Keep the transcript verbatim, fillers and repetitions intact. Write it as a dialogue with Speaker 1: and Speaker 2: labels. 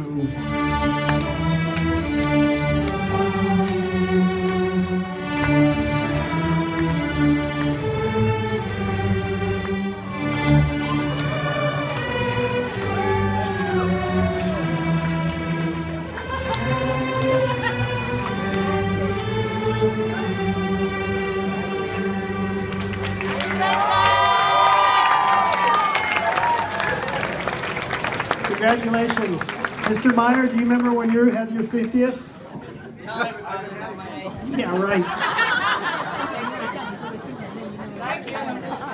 Speaker 1: you. Congratulations. Mister Minor, do you remember when you had your fiftieth?
Speaker 2: Tell everybody, tell my age.
Speaker 1: Yeah, right.
Speaker 2: Thank you.